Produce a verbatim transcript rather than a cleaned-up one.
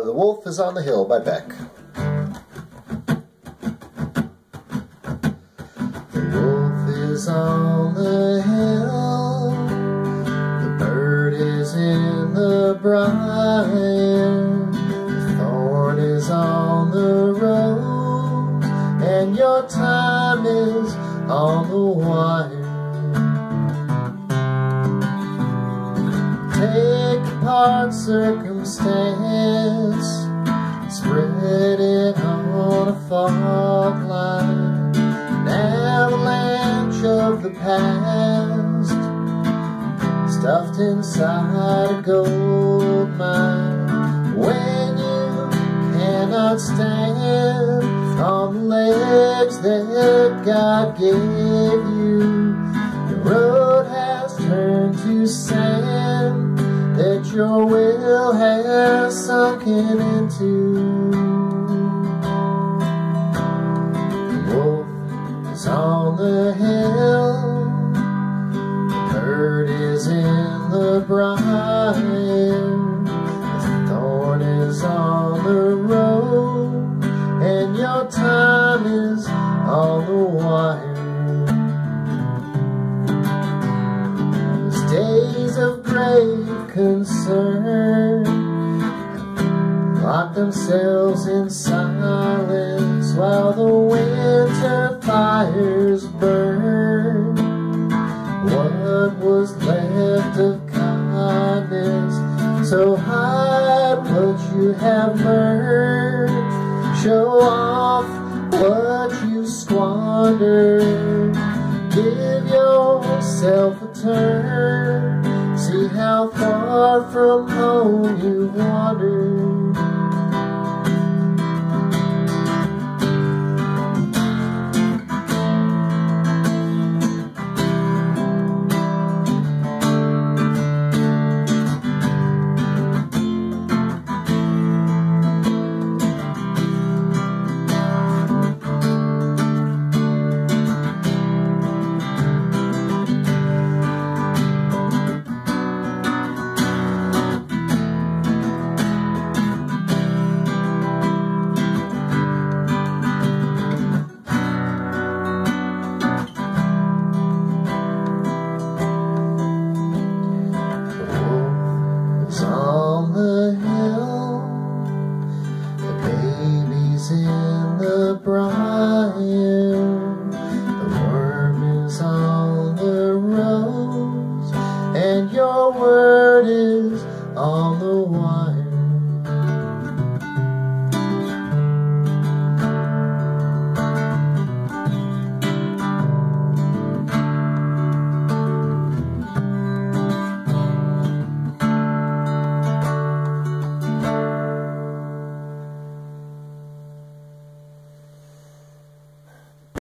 Uh, The Wolf is on the Hill by Beck. The wolf is on the hill, the bird is in the briar, the thorn is on the road, and your time is on the wire. Take apart circumstance, spread it on a fog line, an avalanche of the past, stuffed inside a gold mine. When you cannot stand on the legs that God gave you, the road has turned to sand that your will has sunken into. The wolf is on the hill, the bird is in the briar, the thorn is on the road, and your time is on the wire. Days of great concern lock themselves in silence while the winter fires burn. What was left of kindness? So hide what you have learned, show off what you squandered, give yourself a turn, see how far from home you've wandered.